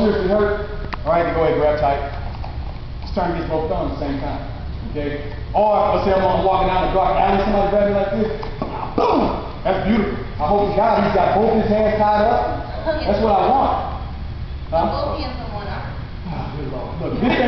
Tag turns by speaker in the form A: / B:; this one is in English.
A: seriously hurt, all right, then go ahead, grab tight. Just turn these both thumbs at the same time. Okay? Or let's say I'm walking down the dark alley, somebody grab me like this. Boom! That's beautiful. I hope to God he's got both his hands tied up. That's what I want. Huh?
B: Both hands on one arm.
A: Oh, good Lord. Look, this